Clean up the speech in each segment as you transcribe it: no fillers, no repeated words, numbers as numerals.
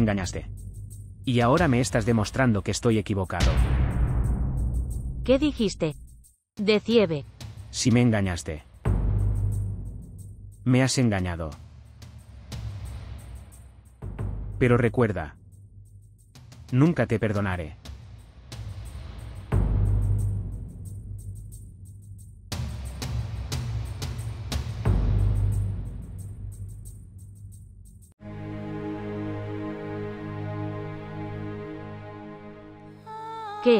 engañaste. Y ahora me estás demostrando que estoy equivocado. ¿Qué dijiste? De Ciebe. Si me engañaste. Me has engañado. Pero recuerda. Nunca te perdonaré. ¿Qué?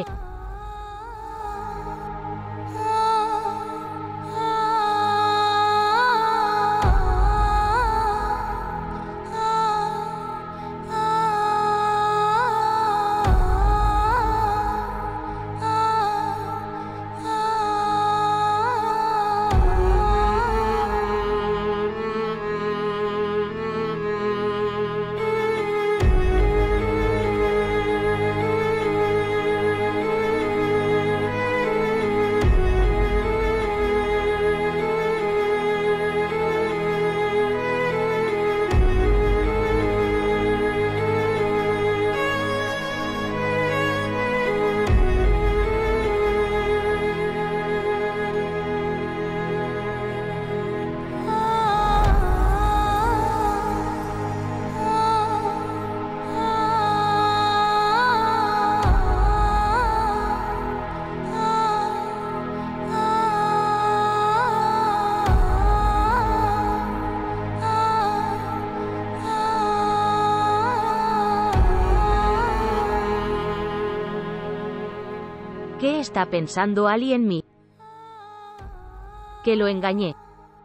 ¿Qué está pensando Ali en mí? Que lo engañé.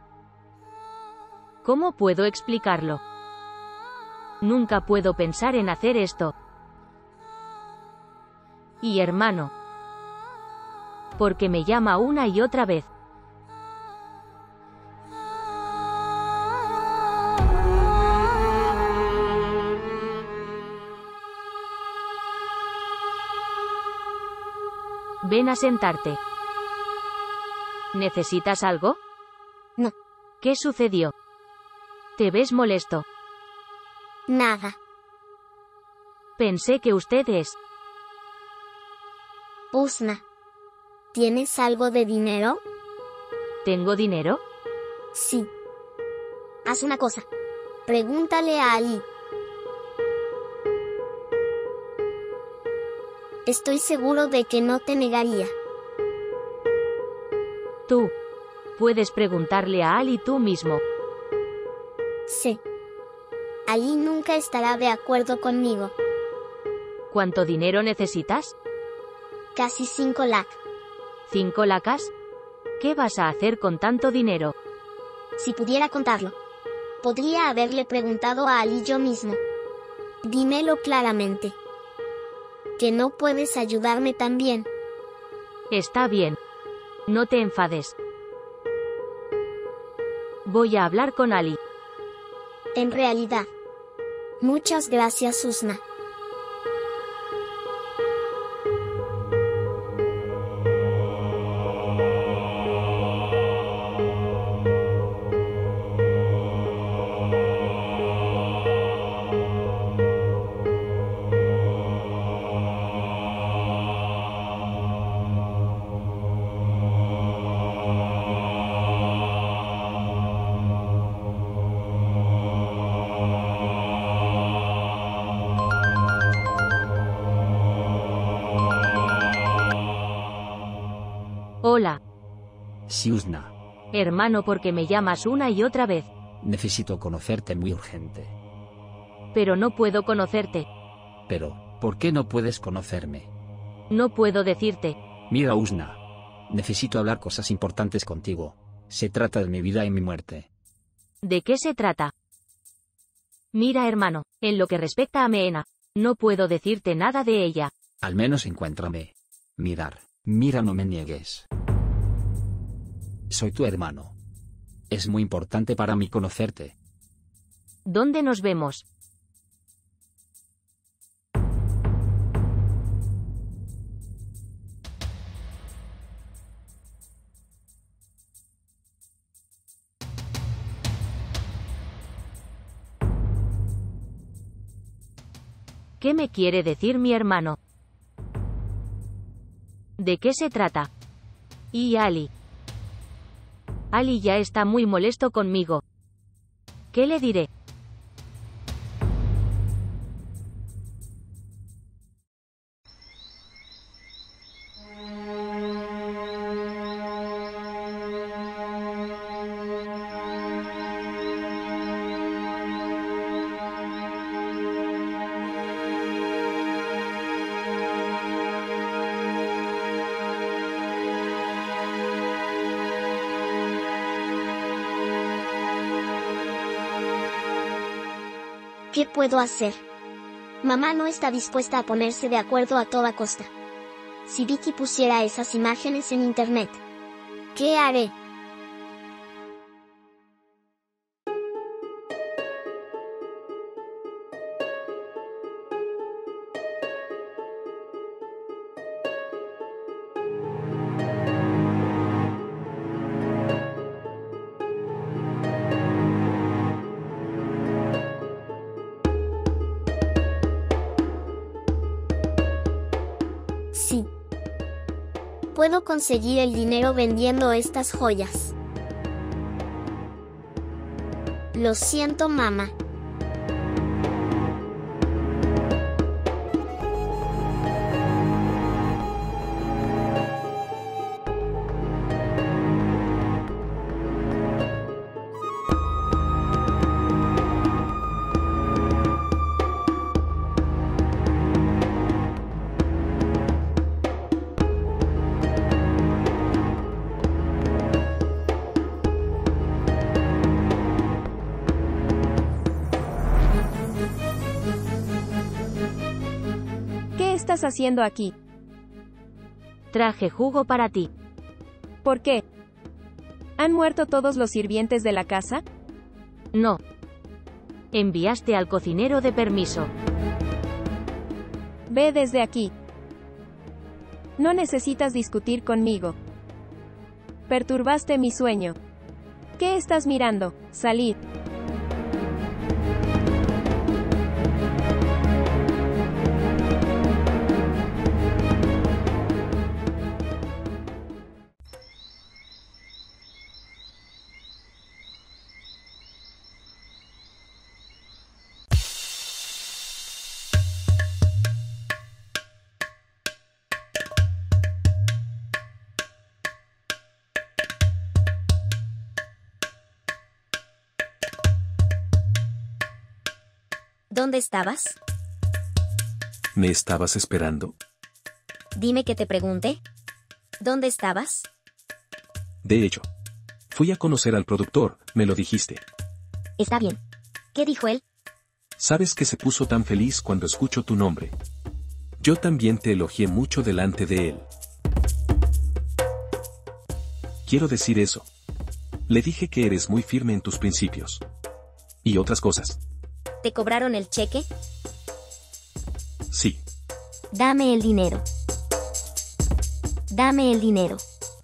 ¿Cómo puedo explicarlo? Nunca puedo pensar en hacer esto. Y hermano. Porque me llama una y otra vez. Ven a sentarte. ¿Necesitas algo? No. ¿Qué sucedió? ¿Te ves molesto? Nada. Pensé que usted es... Husna. ¿Tienes algo de dinero? ¿Tengo dinero? Sí. Haz una cosa. Pregúntale a Ali. Estoy seguro de que no te negaría. Tú. Puedes preguntarle a Ali tú mismo. Sí. Ali nunca estará de acuerdo conmigo. ¿Cuánto dinero necesitas? Casi 5 lakh. ¿5 lakhs? ¿Qué vas a hacer con tanto dinero? Si pudiera contarlo, podría haberle preguntado a Ali yo mismo. Dímelo claramente. ¿Que no puedes ayudarme también? Está bien. No te enfades. Voy a hablar con Ali. En realidad. Muchas gracias, Husna. Hola. Sí, Husna. Hermano, porque me llamas una y otra vez. Necesito conocerte muy urgente. Pero no puedo conocerte. Pero, ¿por qué no puedes conocerme? No puedo decirte. Mira, Husna. Necesito hablar cosas importantes contigo. Se trata de mi vida y mi muerte. ¿De qué se trata? Mira, hermano, en lo que respecta a Meena, no puedo decirte nada de ella. Al menos encuéntrame. Mira, no me niegues. Soy tu hermano. Es muy importante para mí conocerte. ¿Dónde nos vemos? ¿Qué me quiere decir mi hermano? ¿De qué se trata? Y Ali. Ali ya está muy molesto conmigo. ¿Qué le diré? ¿Qué puedo hacer? Mamá no está dispuesta a ponerse de acuerdo a toda costa. Si Vicky pusiera esas imágenes en internet, ¿qué haré? Sí. Puedo conseguir el dinero vendiendo estas joyas. Lo siento, mamá. ¿Qué estás haciendo aquí? Traje jugo para ti. ¿Por qué? ¿Han muerto todos los sirvientes de la casa? No. Enviaste al cocinero de permiso. Ve desde aquí. No necesitas discutir conmigo. Perturbaste mi sueño. ¿Qué estás mirando? Salid. ¿Dónde estabas? ¿Me estabas esperando? Dime que te pregunte. ¿Dónde estabas? De hecho, fui a conocer al productor, me lo dijiste. Está bien. ¿Qué dijo él? Sabes que se puso tan feliz cuando escucho tu nombre. Yo también te elogié mucho delante de él. Quiero decir eso. Le dije que eres muy firme en tus principios. Y otras cosas. ¿Te cobraron el cheque? Sí. Dame el dinero. Dame el dinero.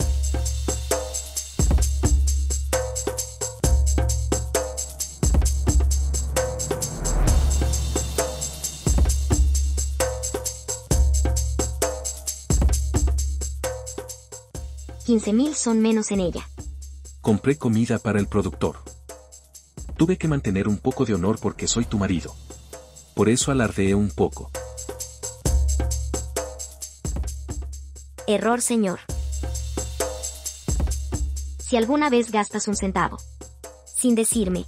$15,000 son menos en ella. Compré comida para el productor. Tuve que mantener un poco de honor porque soy tu marido. Por eso alardeé un poco. Error, señor. Si alguna vez gastas un centavo, sin decirme,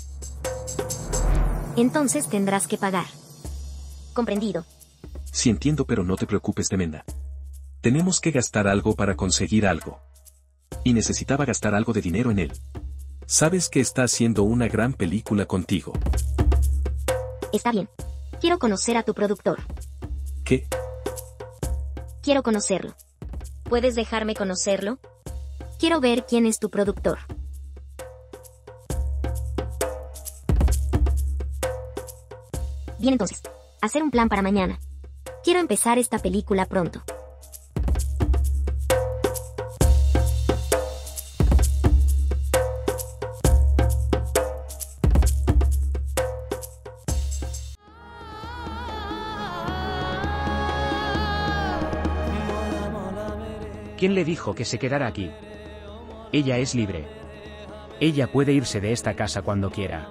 entonces tendrás que pagar. ¿Comprendido? Sí entiendo, pero no te preocupes, Demenda. Tenemos que gastar algo para conseguir algo. Y necesitaba gastar algo de dinero en él. Sabes que está haciendo una gran película contigo. Está bien. Quiero conocer a tu productor. ¿Qué? Quiero conocerlo. ¿Puedes dejarme conocerlo? Quiero ver quién es tu productor. Bien, entonces. Hacer un plan para mañana. Quiero empezar esta película pronto. ¿Quién le dijo que se quedara aquí? Ella es libre. Ella puede irse de esta casa cuando quiera.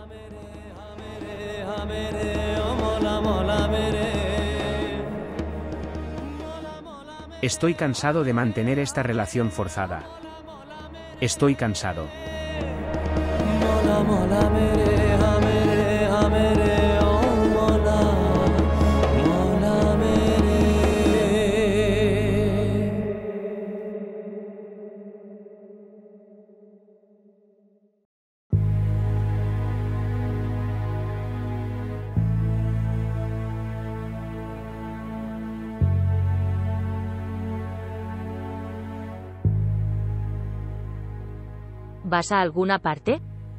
Estoy cansado de mantener esta relación forzada. Estoy cansado. ¿Vas a alguna parte?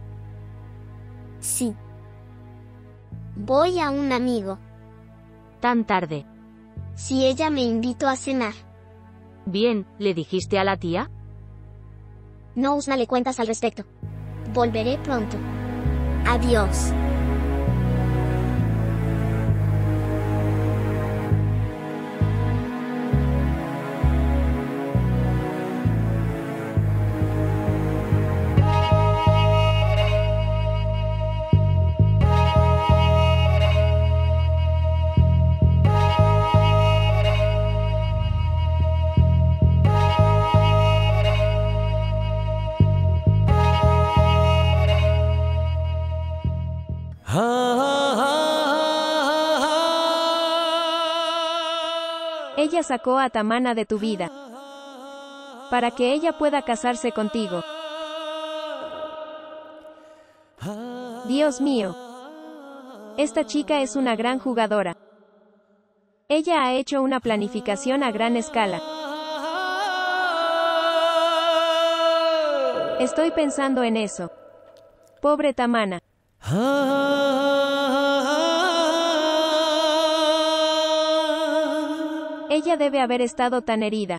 Sí. Voy a un amigo. Tan tarde. Si ella me invitó a cenar. Bien, ¿le dijiste a la tía? No le cuentas al respecto. Volveré pronto. Adiós. Ella sacó a Tamana de tu vida para que ella pueda casarse contigo. Dios mío. Esta chica es una gran jugadora. Ella ha hecho una planificación a gran escala. Estoy pensando en eso. Pobre Tamana. Ella debe haber estado tan herida.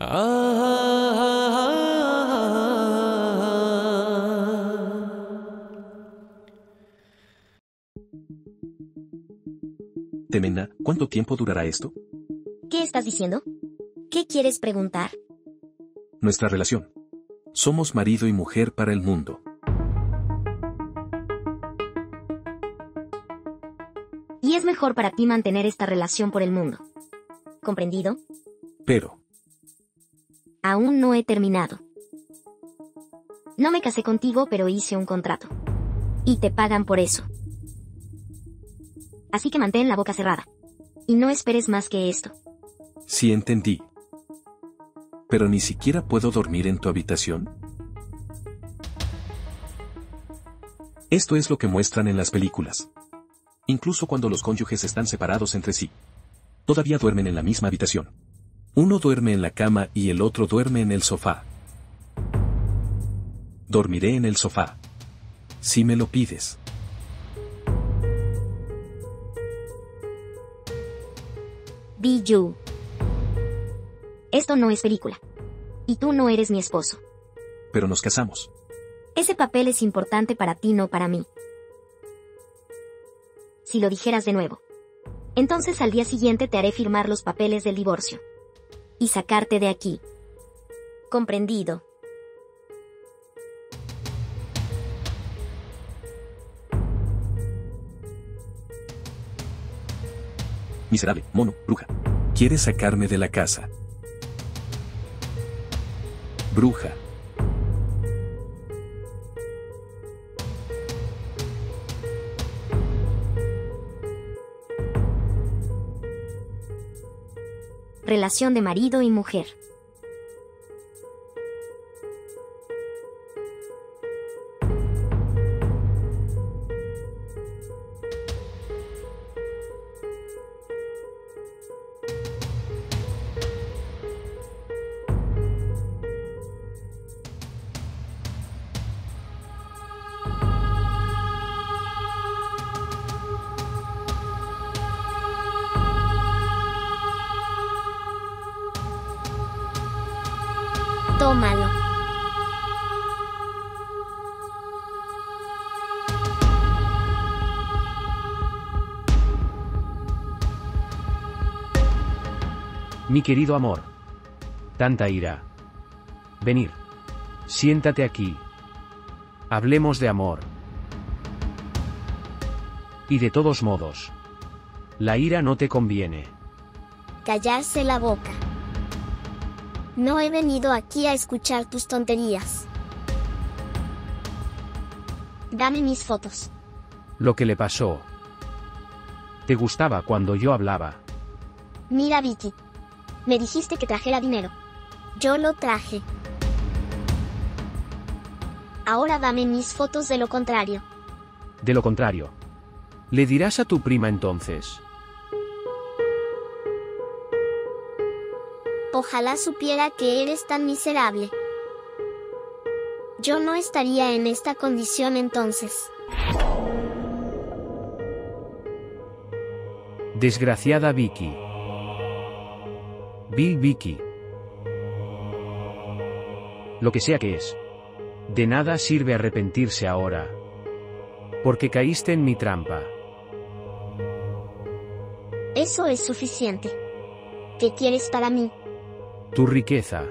Temena, ¿cuánto tiempo durará esto? ¿Qué estás diciendo? ¿Qué quieres preguntar? Nuestra relación. Somos marido y mujer para el mundo. Y es mejor para ti mantener esta relación por el mundo. ¿Comprendido? Pero aún no he terminado. No me casé contigo, pero hice un contrato. Y te pagan por eso. Así que mantén la boca cerrada. Y no esperes más que esto. sí entendí. Pero ni siquiera puedo dormir en tu habitación. Esto es lo que muestran en las películas. Incluso cuando los cónyuges están separados entre sí. Todavía duermen en la misma habitación. Uno duerme en la cama y el otro duerme en el sofá. Dormiré en el sofá. Si me lo pides. Biju. Esto no es película. Y tú no eres mi esposo. Pero nos casamos. Ese papel es importante para ti, no para mí. Si lo dijeras de nuevo. Entonces al día siguiente te haré firmar los papeles del divorcio. Y sacarte de aquí. ¿Comprendido? Miserable, mono, bruja. ¿Quieres sacarme de la casa? Bruja. Relación de marido y mujer. Tómalo. Mi querido amor. Tanta ira. Venir. Siéntate aquí. Hablemos de amor. Y de todos modos, la ira no te conviene. Callarse la boca. No he venido aquí a escuchar tus tonterías. Dame mis fotos. Lo que le pasó. Te gustaba cuando yo hablaba. Mira, Vicky. Me dijiste que trajera dinero. Yo lo traje. Ahora dame mis fotos de lo contrario. De lo contrario. ¿Le dirás a tu prima entonces? Ojalá supiera que eres tan miserable. Yo no estaría en esta condición entonces. Desgraciada Vicky. Vicky. Lo que sea que es. De nada sirve arrepentirse ahora. Porque caíste en mi trampa. Eso es suficiente. ¿Qué quieres para mí? Tu riqueza.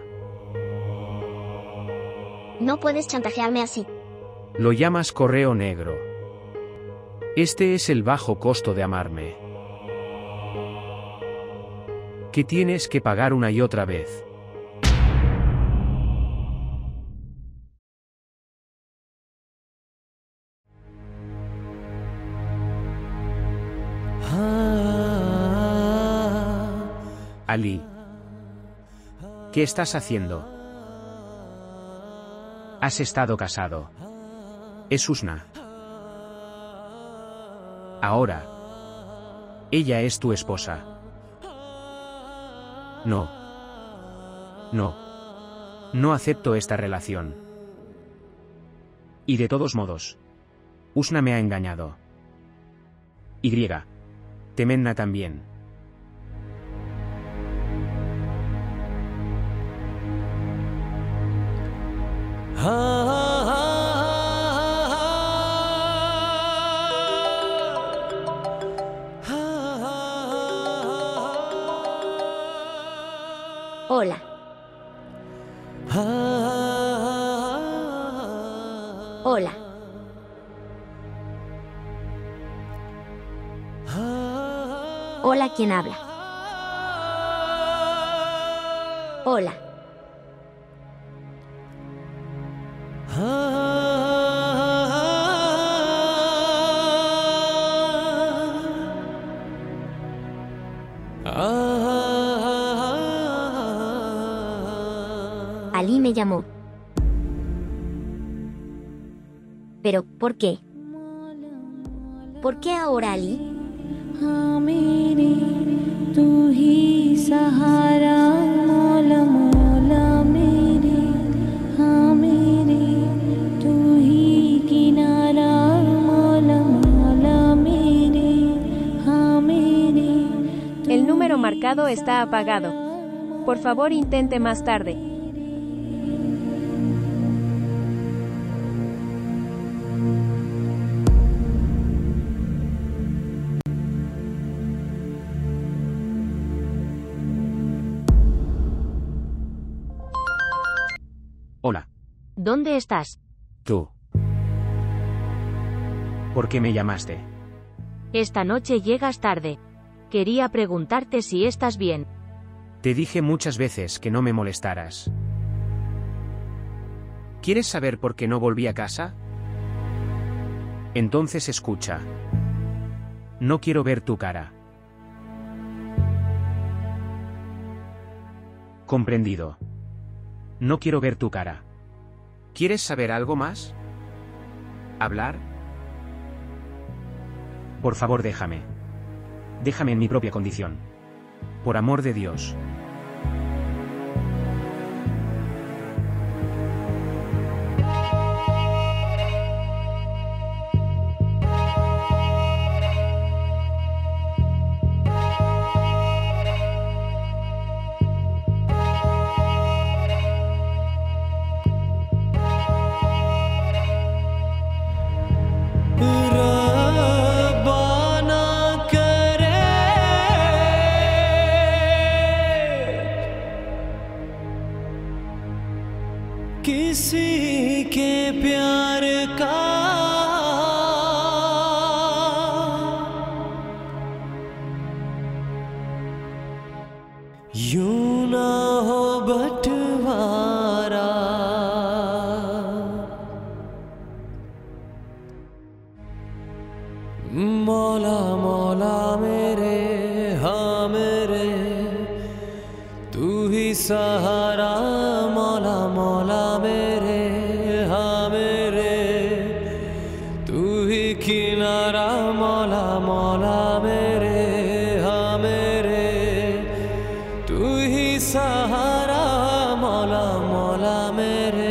No puedes chantajearme así. Lo llamas correo negro. Este es el bajo costo de amarme. Que tienes que pagar una y otra vez. Ali. ¿Qué estás haciendo? Has estado casado. Es Usna. Ahora. Ella es tu esposa. No. No acepto esta relación. Y de todos modos. Usna me ha engañado. Y. Temenna también. Hola. Hola. Hola, ¿quién habla? Hola. Ali me llamó. ¿Pero por qué? ¿Por qué ahora Ali? El número marcado está apagado. Por favor, intente más tarde. Hola. ¿Dónde estás? Tú. ¿Por qué me llamaste? Esta noche llegas tarde. Quería preguntarte si estás bien. Te dije muchas veces que no me molestaras. ¿Quieres saber por qué no volví a casa? Entonces escucha. No quiero ver tu cara. Comprendido. No quiero ver tu cara. ¿Quieres saber algo más? ¿Hablar? Por favor, déjame. Déjame en mi propia condición. Por amor de Dios. किसी के प्यार का यूं ना हो बंटवारा। मौला मौला मेरे, हाँ मेरे, तू ही सहारा। मौला मौला मेरे, हाँ मेरे, तू ही किनारा। मौला मौला मेरे, हाँ मेरे, तू ही सहारा। मौला मौला मेरे।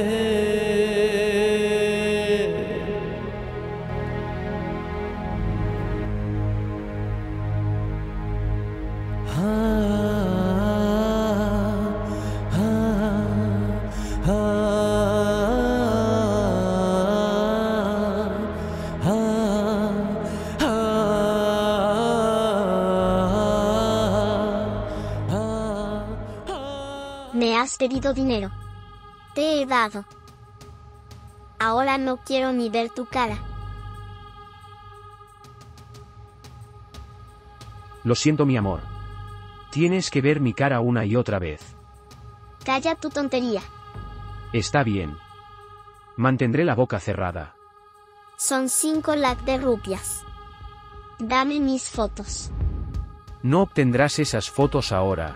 Me has pedido dinero. Te he dado. Ahora no quiero ni ver tu cara. Lo siento, mi amor. Tienes que ver mi cara una y otra vez. Calla tu tontería. Está bien. Mantendré la boca cerrada. Son 5 lakhs de rupias. Dame mis fotos. No obtendrás esas fotos ahora.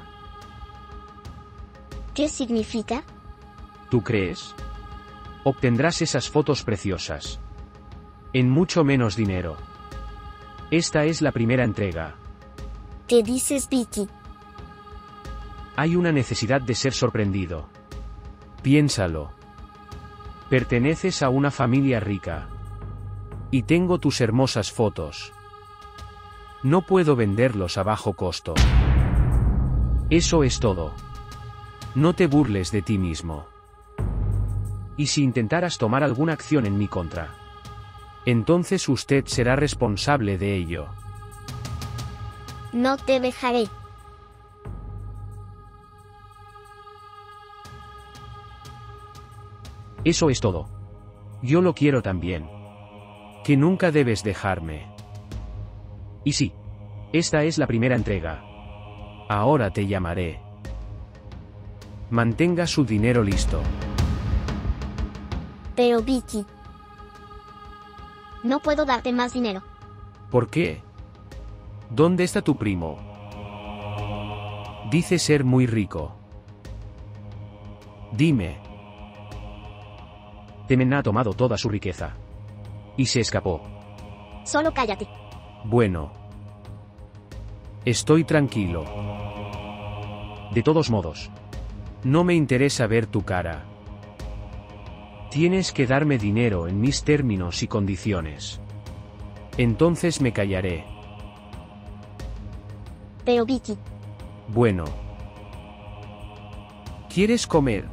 ¿Qué significa? ¿Tú crees? Obtendrás esas fotos preciosas. En mucho menos dinero. Esta es la primera entrega. ¿Qué dices, Vicky? Hay una necesidad de ser sorprendido. Piénsalo. Perteneces a una familia rica. Y tengo tus hermosas fotos. No puedo venderlos a bajo costo. Eso es todo. No te burles de ti mismo. Y si intentaras tomar alguna acción en mi contra, entonces usted será responsable de ello. No te dejaré. Eso es todo. Yo lo quiero también. Que nunca debes dejarme. Y sí, esta es la primera entrega. Ahora te llamaré. Mantenga su dinero listo. Pero Vicky, no puedo darte más dinero. ¿Por qué? ¿Dónde está tu primo? Dice ser muy rico. Dime. Temena ha tomado toda su riqueza. Y se escapó. Solo cállate. Bueno. Estoy tranquilo. De todos modos, no me interesa ver tu cara. Tienes que darme dinero en mis términos y condiciones. Entonces me callaré. Pero Vicky, Bueno. ¿Quieres comer?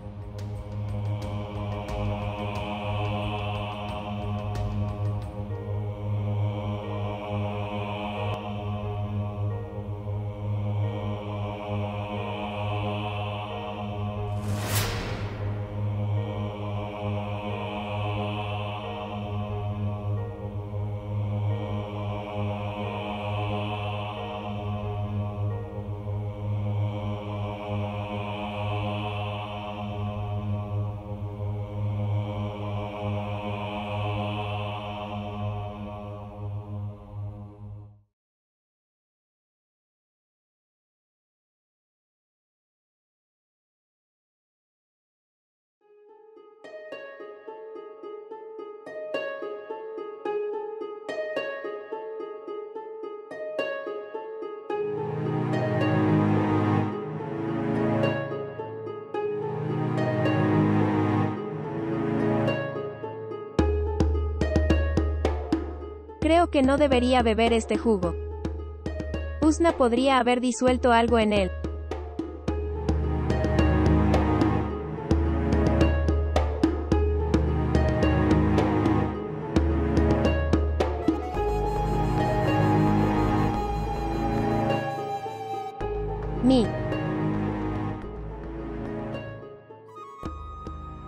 Creo que no debería beber este jugo. Usna podría haber disuelto algo en él.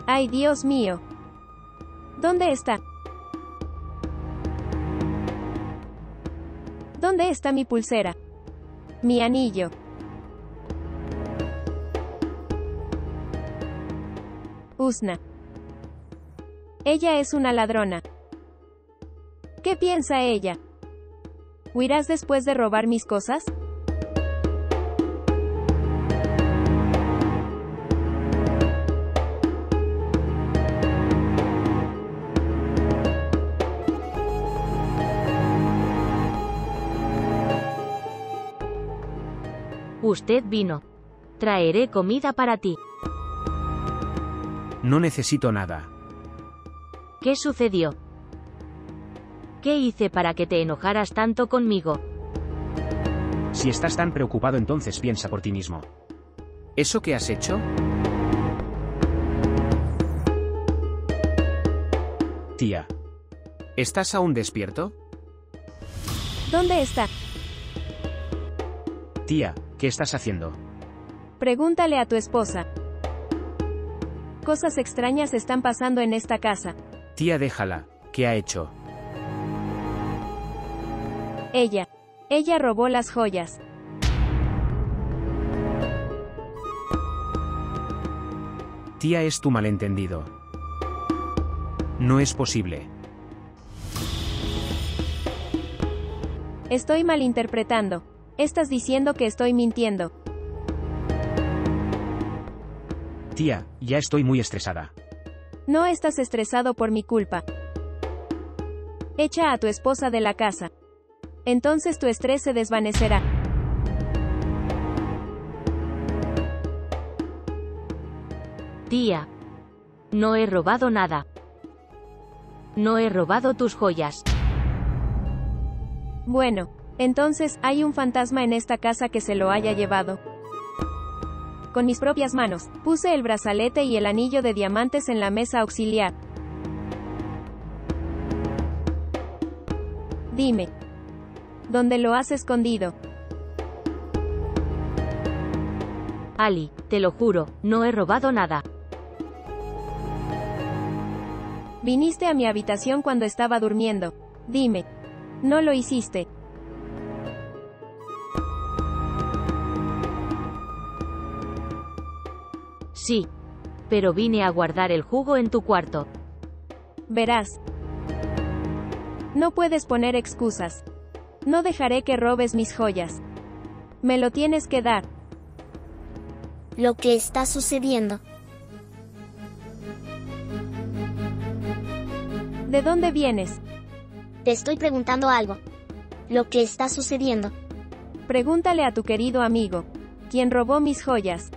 ¡Ay, Dios mío! ¿Dónde está? ¿Dónde está mi pulsera? Mi anillo. Usna. Ella es una ladrona. ¿Qué piensa ella? ¿Huirás después de robar mis cosas? Usted vino. Traeré comida para ti. No necesito nada. ¿Qué sucedió? ¿Qué hice para que te enojaras tanto conmigo? Si estás tan preocupado, entonces piensa por ti mismo. ¿Eso que has hecho? Tía. ¿Estás aún despierto? ¿Dónde está? Tía, ¿qué estás haciendo? Pregúntale a tu esposa. Cosas extrañas están pasando en esta casa. Tía, déjala. ¿Qué ha hecho? Ella robó las joyas. Tía, es tu malentendido. No es posible. Estoy malinterpretando. Estás diciendo que estoy mintiendo. Tía, ya estoy muy estresada. No estás estresado por mi culpa. Echa a tu esposa de la casa. Entonces tu estrés se desvanecerá. Tía. No he robado nada. No he robado tus joyas. Bueno, entonces, ¿hay un fantasma en esta casa que se lo haya llevado? Con mis propias manos, puse el brazalete y el anillo de diamantes en la mesa auxiliar. Dime. ¿Dónde lo has escondido? Ali, te lo juro, no he robado nada. Viniste a mi habitación cuando estaba durmiendo. Dime. No lo hiciste. Sí. Pero vine a guardar el jugo en tu cuarto. Verás. No puedes poner excusas. No dejaré que robes mis joyas. Me lo tienes que dar. Lo que está sucediendo. ¿De dónde vienes? Te estoy preguntando algo. Lo que está sucediendo. Pregúntale a tu querido amigo. ¿Quién robó mis joyas?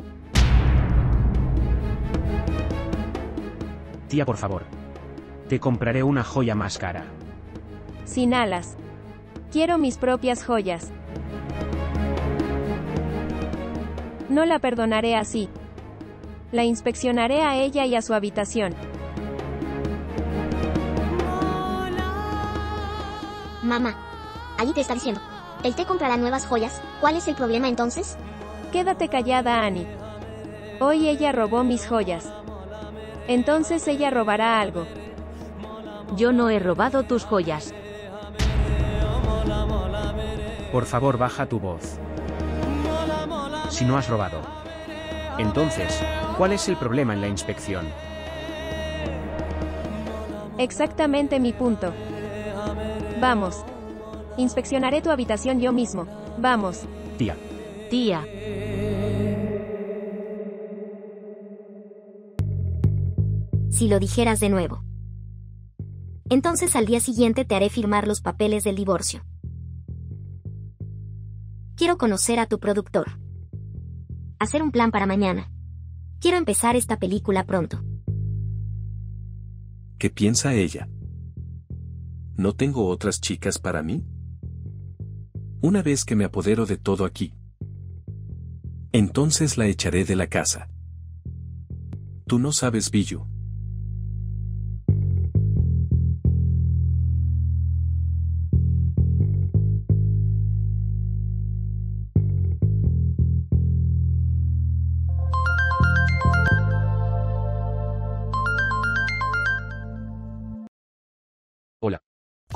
Tía, por favor. Te compraré una joya más cara. Sin alas. Quiero mis propias joyas. No la perdonaré así. La inspeccionaré a ella y a su habitación. Mamá. Ali te está diciendo. Él te comprará nuevas joyas. ¿Cuál es el problema entonces? Quédate callada, Annie. Hoy ella robó mis joyas. Entonces ella robará algo. Yo no he robado tus joyas. Por favor, baja tu voz. Si no has robado. Entonces, ¿cuál es el problema en la inspección? Exactamente mi punto. Vamos. Inspeccionaré tu habitación yo mismo. Vamos. Tía. Tía. Si lo dijeras de nuevo. Entonces al día siguiente te haré firmar los papeles del divorcio. Quiero conocer a tu productor. Hacer un plan para mañana. Quiero empezar esta película pronto. ¿Qué piensa ella? ¿No tengo otras chicas para mí? Una vez que me apodero de todo aquí, entonces la echaré de la casa. Tú no sabes, Billu.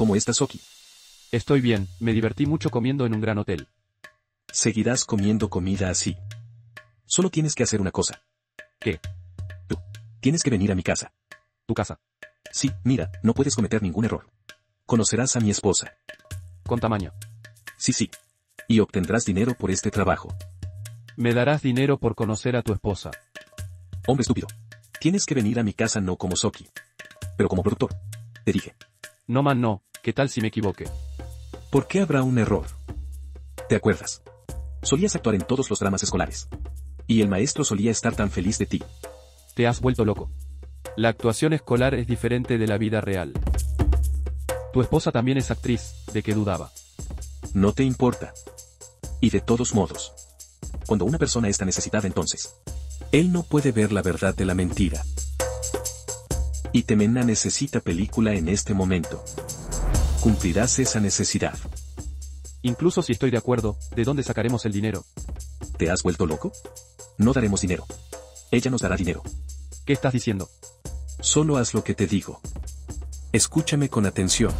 ¿Cómo estás, Soki? Estoy bien, me divertí mucho comiendo en un gran hotel. Seguirás comiendo comida así. Solo tienes que hacer una cosa. ¿Qué? Tú. Tienes que venir a mi casa. ¿Tu casa? Sí, mira, no puedes cometer ningún error. Conocerás a mi esposa. Con tamaño. Sí. Y obtendrás dinero por este trabajo. Me darás dinero por conocer a tu esposa. Hombre estúpido. Tienes que venir a mi casa no como Soki, pero como productor. Te dije. No man no, ¿qué tal si me equivoque? ¿Por qué habrá un error? ¿Te acuerdas? Solías actuar en todos los dramas escolares. Y el maestro solía estar tan feliz de ti. Te has vuelto loco. La actuación escolar es diferente de la vida real. Tu esposa también es actriz, ¿de qué dudaba? No te importa. Y de todos modos, cuando una persona está necesitada entonces, él no puede ver la verdad de la mentira. Y Temena necesita película en este momento. Cumplirás esa necesidad. Incluso si estoy de acuerdo, ¿de dónde sacaremos el dinero? ¿Te has vuelto loco? No daremos dinero. Ella nos dará dinero. ¿Qué estás diciendo? Solo haz lo que te digo. Escúchame con atención.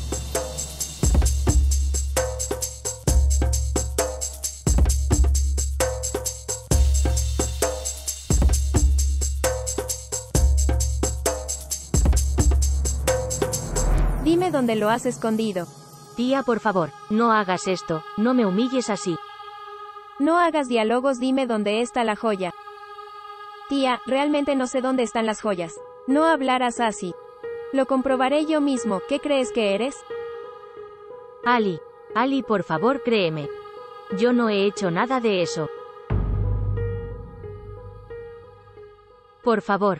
Dime dónde lo has escondido. Tía, por favor, no hagas esto, no me humilles así. No hagas diálogos, dime dónde está la joya. Tía, realmente no sé dónde están las joyas. No hablarás así. Lo comprobaré yo mismo, ¿qué crees que eres? Ali, por favor, créeme. Yo no he hecho nada de eso. Por favor.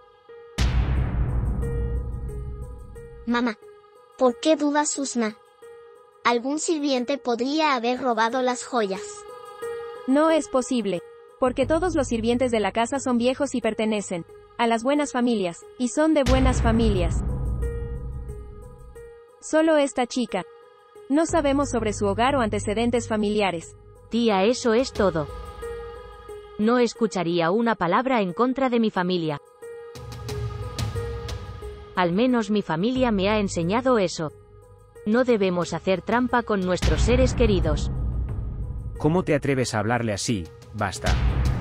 Mamá. ¿Por qué dudas, Usna? Algún sirviente podría haber robado las joyas. No es posible. Porque todos los sirvientes de la casa son viejos y pertenecen a las buenas familias, y son de buenas familias. Solo esta chica. No sabemos sobre su hogar o antecedentes familiares. Tía, eso es todo. No escucharía una palabra en contra de mi familia. Al menos mi familia me ha enseñado eso. No debemos hacer trampa con nuestros seres queridos. ¿Cómo te atreves a hablarle así? Basta.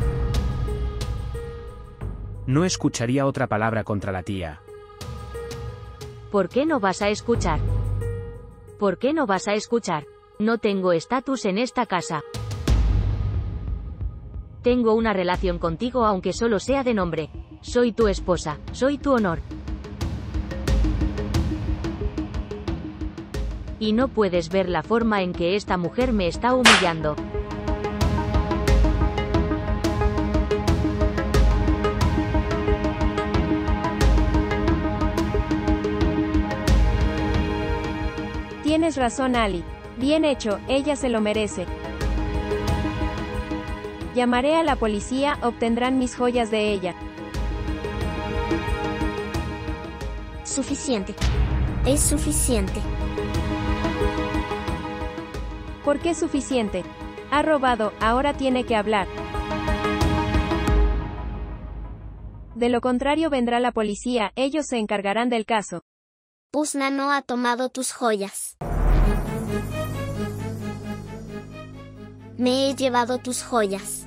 No escucharía otra palabra contra la tía. ¿Por qué no vas a escuchar? ¿Por qué no vas a escuchar? No tengo estatus en esta casa. Tengo una relación contigo aunque solo sea de nombre. Soy tu esposa, soy tu honor. Y no puedes ver la forma en que esta mujer me está humillando. Tienes razón, Ali. Bien hecho, ella se lo merece. Llamaré a la policía, obtendrán mis joyas de ella. Suficiente. Es suficiente. ¿Por qué suficiente? Ha robado, ahora tiene que hablar. De lo contrario vendrá la policía, ellos se encargarán del caso. Usna no ha tomado tus joyas. Me he llevado tus joyas.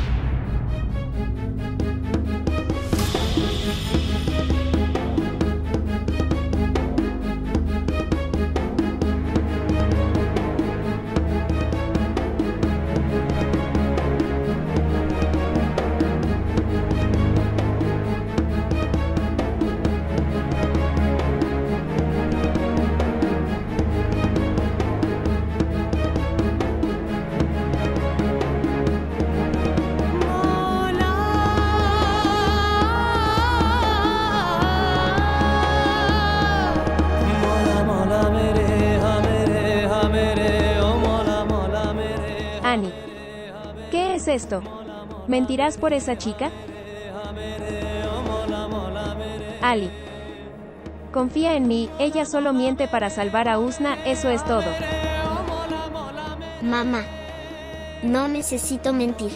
Annie. ¿Qué es esto? ¿Mentirás por esa chica? Ali. Confía en mí, ella solo miente para salvar a Usna, eso es todo. Mamá. No necesito mentir.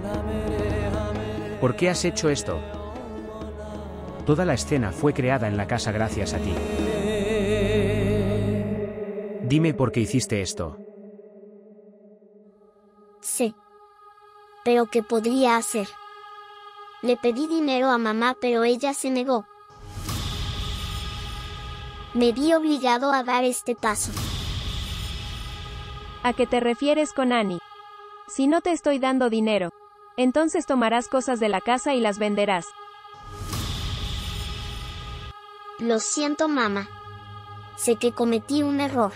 ¿Por qué has hecho esto? Toda la escena fue creada en la casa gracias a ti. Dime por qué hiciste esto. Sé. Pero ¿qué podría hacer? Le pedí dinero a mamá, pero ella se negó. Me vi obligado a dar este paso. ¿A qué te refieres con Annie? Si no te estoy dando dinero, entonces tomarás cosas de la casa y las venderás. Lo siento, mamá. Sé que cometí un error.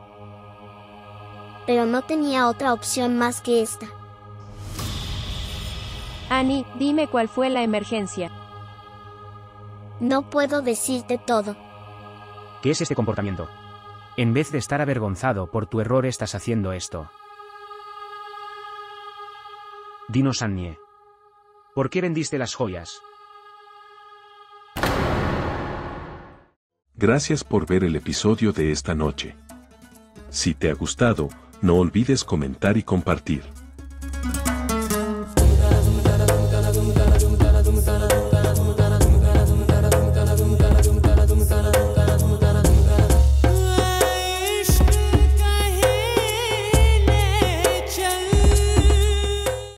Pero no tenía otra opción más que esta. Annie, dime cuál fue la emergencia. No puedo decirte todo. ¿Qué es este comportamiento? En vez de estar avergonzado por tu error, estás haciendo esto. Dinos, Annie. ¿Por qué vendiste las joyas? Gracias por ver el episodio de esta noche. Si te ha gustado, no olvides comentar y compartir.